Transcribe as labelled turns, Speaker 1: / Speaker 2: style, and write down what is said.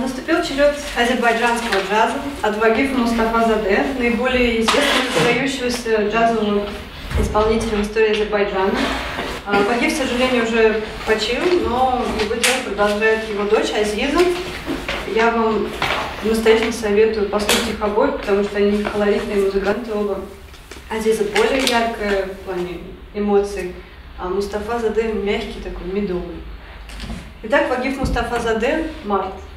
Speaker 1: Наступил черед азербайджанского джаза от Vaqif Mustafa Zadeh, наиболее известного выдающегося джазового исполнителя в истории Азербайджана. Vaqif, к сожалению, уже почил, но его дело продолжает его дочь Азиза. Я вам настоятельно советую послушать их обоих, потому что они колоритные музыканты оба. Азиза более яркая в плане эмоций, а Mustafa Zadeh мягкий, такой медовый. Итак, Vaqif Mustafa Zadeh, Март.